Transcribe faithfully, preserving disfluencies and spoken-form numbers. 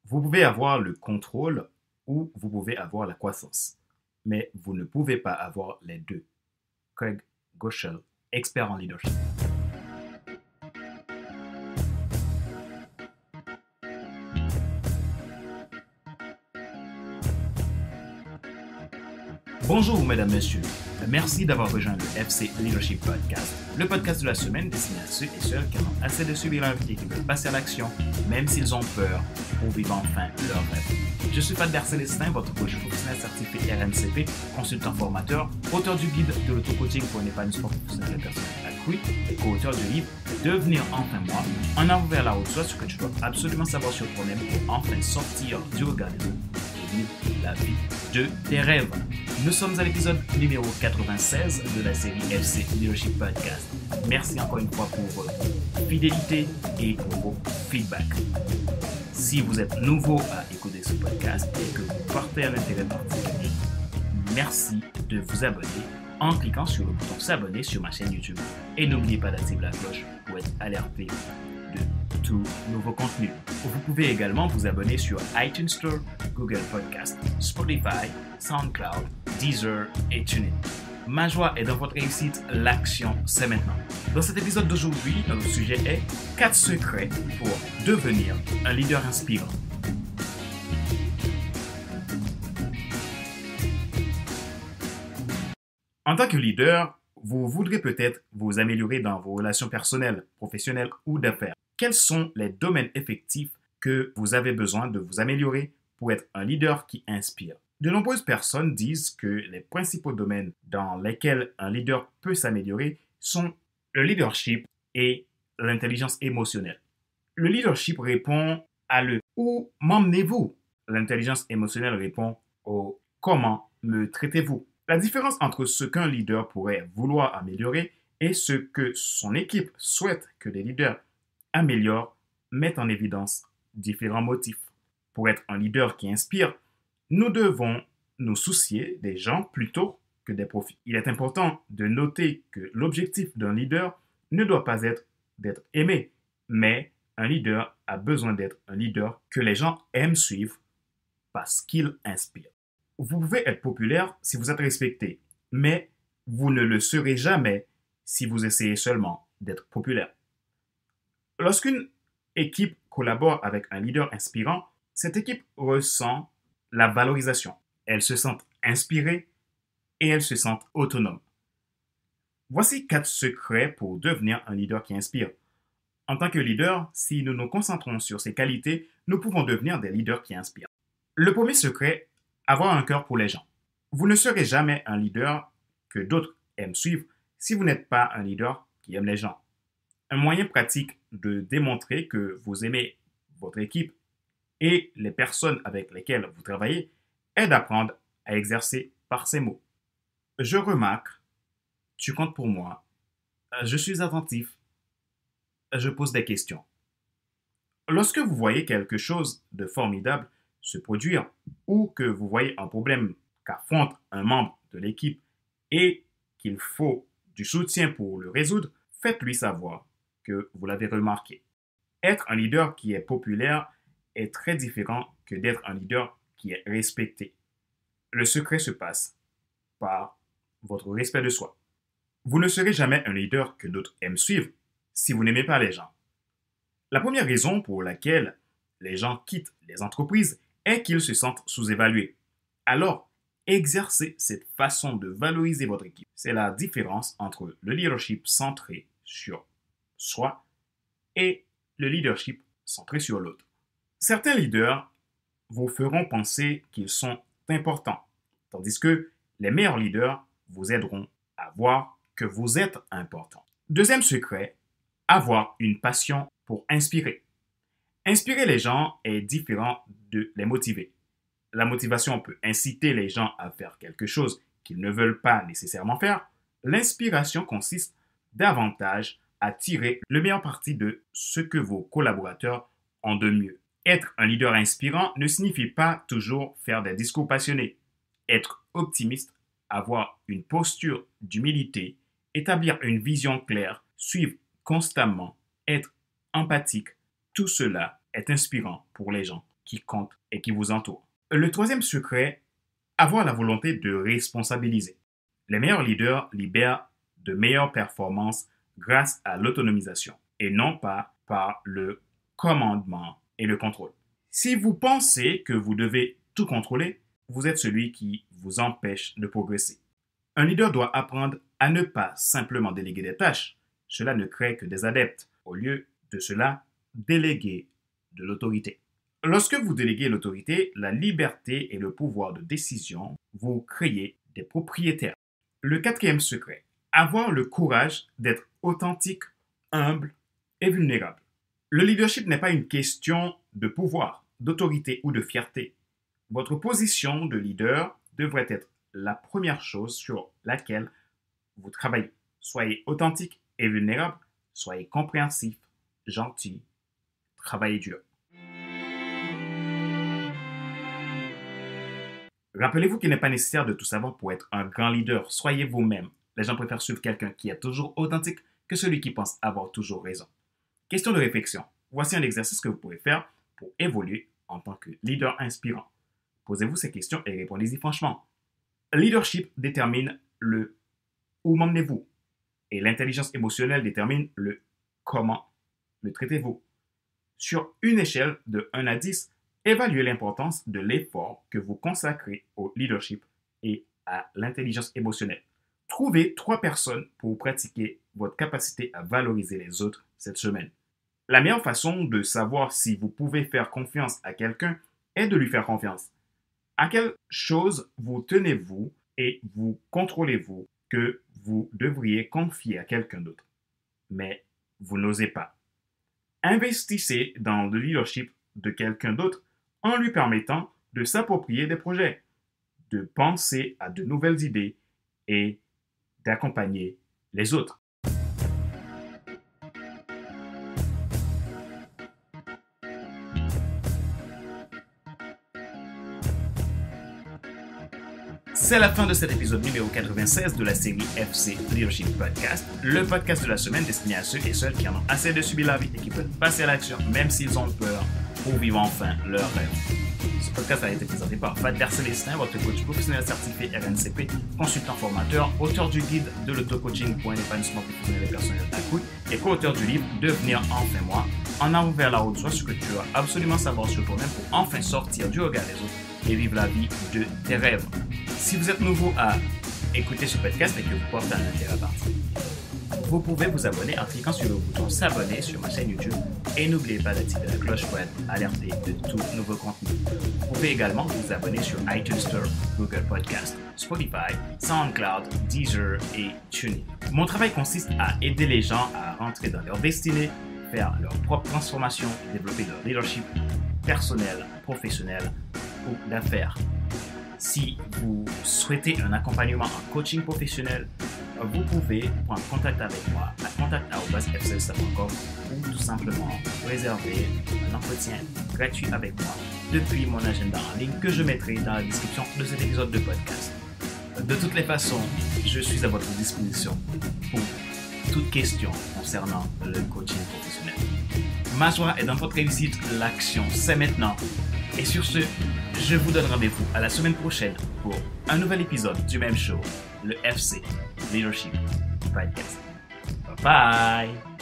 Vous pouvez avoir le contrôle ou vous pouvez avoir la croissance, mais vous ne pouvez pas avoir les deux. Craig Groeschel, expert en leadership. Bonjour mesdames, messieurs. Merci d'avoir rejoint le F C Leadership Podcast, le podcast de la semaine destiné à ceux et celles qui ont assez de subir la vie et qui veulent passer à l'action, même s'ils ont peur, pour vivre enfin leur rêve. Je suis Pat Célestin, votre coach professionnel certifié R N C P, consultant formateur, auteur du guide de l'auto-coaching pour un épanouissement professionnel et personnel accru et co-auteur du livre Devenir enfin moi, en avant vers la haute soit ce que tu dois absolument savoir sur toi-même pour enfin sortir du regard des autres et vivre la vie de tes rêves. Nous sommes à l'épisode numéro quatre-vingt-seize de la série F C Leadership Podcast. Merci encore une fois pour votre fidélité et pour vos feedbacks. Si vous êtes nouveau à écouter ce podcast et que vous portez un intérêt particulier, merci de vous abonner en cliquant sur le bouton s'abonner sur ma chaîne YouTube. Et n'oubliez pas d'activer la cloche pour être alerté de tout nouveau contenu. Vous pouvez également vous abonner sur iTunes Store, Google Podcast, Spotify, SoundCloud, Deezer et TuneIn. Ma joie est dans votre réussite, l'action c'est maintenant. Dans cet épisode d'aujourd'hui, notre sujet est quatre secrets pour devenir un leader inspirant. En tant que leader, vous voudrez peut-être vous améliorer dans vos relations personnelles, professionnelles ou d'affaires. Quels sont les domaines effectifs que vous avez besoin de vous améliorer pour être un leader qui inspire? De nombreuses personnes disent que les principaux domaines dans lesquels un leader peut s'améliorer sont le leadership et l'intelligence émotionnelle. Le leadership répond à le « où m'emmenez-vous ?» L'intelligence émotionnelle répond au « comment me traitez-vous ?» La différence entre ce qu'un leader pourrait vouloir améliorer et ce que son équipe souhaite que les leaders améliorent met en évidence différents motifs. Pour être un leader qui inspire, nous devons nous soucier des gens plutôt que des profits. Il est important de noter que l'objectif d'un leader ne doit pas être d'être aimé, mais un leader a besoin d'être un leader que les gens aiment suivre parce qu'il inspire. Vous pouvez être populaire si vous êtes respecté, mais vous ne le serez jamais si vous essayez seulement d'être populaire. Lorsqu'une équipe collabore avec un leader inspirant, cette équipe ressent la valorisation. Elle se sent inspirée et elle se sent autonome. Voici quatre secrets pour devenir un leader qui inspire. En tant que leader, si nous nous concentrons sur ces qualités, nous pouvons devenir des leaders qui inspirent. Le premier secret, avoir un cœur pour les gens. Vous ne serez jamais un leader que d'autres aiment suivre si vous n'êtes pas un leader qui aime les gens. Un moyen pratique de démontrer que vous aimez votre équipe et les personnes avec lesquelles vous travaillez est d'apprendre à exercer par ces mots. Je remarque, tu comptes pour moi, je suis attentif, je pose des questions. Lorsque vous voyez quelque chose de formidable se produire ou que vous voyez un problème qu'affronte un membre de l'équipe et qu'il faut du soutien pour le résoudre, faites-lui savoir que vous l'avez remarqué. Être un leader qui est populaire est très différent que d'être un leader qui est respecté. Le secret se passe par votre respect de soi. Vous ne serez jamais un leader que d'autres aiment suivre si vous n'aimez pas les gens. La première raison pour laquelle les gens quittent les entreprises est qu'ils se sentent sous-évalués. Alors, exercez cette façon de valoriser votre équipe. C'est la différence entre le leadership centré sur soi et le leadership centré sur l'autre. Certains leaders vous feront penser qu'ils sont importants, tandis que les meilleurs leaders vous aideront à voir que vous êtes important. Deuxième secret, avoir une passion pour inspirer. Inspirer les gens est différent de les motiver. La motivation peut inciter les gens à faire quelque chose qu'ils ne veulent pas nécessairement faire. L'inspiration consiste davantage à tirer le meilleur parti de ce que vos collaborateurs ont de mieux. Être un leader inspirant ne signifie pas toujours faire des discours passionnés. Être optimiste, avoir une posture d'humilité, établir une vision claire, suivre constamment, être empathique, tout cela est inspirant pour les gens. qui comptent et qui vous entourent. Le troisième secret, avoir la volonté de responsabiliser. Les meilleurs leaders libèrent de meilleures performances grâce à l'autonomisation et non pas par le commandement et le contrôle. Si vous pensez que vous devez tout contrôler, vous êtes celui qui vous empêche de progresser. Un leader doit apprendre à ne pas simplement déléguer des tâches. Cela ne crée que des adeptes. Au lieu de cela, déléguer de l'autorité. Lorsque vous déléguez l'autorité, la liberté et le pouvoir de décision, vous créez des propriétaires. Le quatrième secret, avoir le courage d'être authentique, humble et vulnérable. Le leadership n'est pas une question de pouvoir, d'autorité ou de fierté. Votre position de leader devrait être la première chose sur laquelle vous travaillez. Soyez authentique et vulnérable, soyez compréhensif, gentil, travaillez dur. Rappelez-vous qu'il n'est pas nécessaire de tout savoir pour être un grand leader. Soyez vous-même. Les gens préfèrent suivre quelqu'un qui est toujours authentique que celui qui pense avoir toujours raison. Question de réflexion. Voici un exercice que vous pouvez faire pour évoluer en tant que leader inspirant. Posez-vous ces questions et répondez-y franchement. Leadership détermine le où m'emmenez-vous et l'intelligence émotionnelle détermine le comment me traitez-vous. Sur une échelle de un à dix, évaluez l'importance de l'effort que vous consacrez au leadership et à l'intelligence émotionnelle. Trouvez trois personnes pour pratiquer votre capacité à valoriser les autres cette semaine. La meilleure façon de savoir si vous pouvez faire confiance à quelqu'un est de lui faire confiance. À quelle chose vous tenez-vous et vous contrôlez-vous que vous devriez confier à quelqu'un d'autre, mais vous n'osez pas? Investissez dans le leadership de quelqu'un d'autre en lui permettant de s'approprier des projets, de penser à de nouvelles idées et d'accompagner les autres. C'est la fin de cet épisode numéro quatre-vingt-seize de la série F C Leadership Podcast, le podcast de la semaine destiné à ceux et celles qui en ont assez de subir la vie et qui veulent passer à l'action même s'ils ont peur pour vivre enfin leur rêve. Ce podcast a été présenté par Fadler Célestin, votre coach professionnel certifié R N C P, consultant formateur, auteur du guide de l'auto-coaching pour un épanouissement professionnel et personnel accru et co-auteur du livre Devenir enfin moi, en avant vers la haute joie, ce que tu dois absolument savoir sur toi-même pour enfin sortir du regard des autres et vivre la vie de tes rêves. Si vous êtes nouveau à écouter ce podcast et que vous portez un intérêt à partir, vous pouvez vous abonner en cliquant sur le bouton s'abonner sur ma chaîne YouTube et n'oubliez pas d'activer la cloche pour être alerté de tout nouveau contenu. Vous pouvez également vous abonner sur iTunes Store, Google Podcast, Spotify, SoundCloud, Deezer et TuneIn. Mon travail consiste à aider les gens à rentrer dans leur destinée, faire leur propre transformation et développer leur leadership personnel, professionnel ou d'affaires. Si vous souhaitez un accompagnement en coaching professionnel, vous pouvez prendre contact avec moi à contact arobase f c l s t a point com ou tout simplement réserver un entretien gratuit avec moi depuis mon agenda en ligne que je mettrai dans la description de cet épisode de podcast. De toutes les façons, je suis à votre disposition pour toute question concernant le coaching professionnel. Ma joie est dans votre réussite, l'action c'est maintenant. Et sur ce, je vous donne rendez-vous à la semaine prochaine pour un nouvel épisode du même show, le F C Leadership Podcast. Bye bye!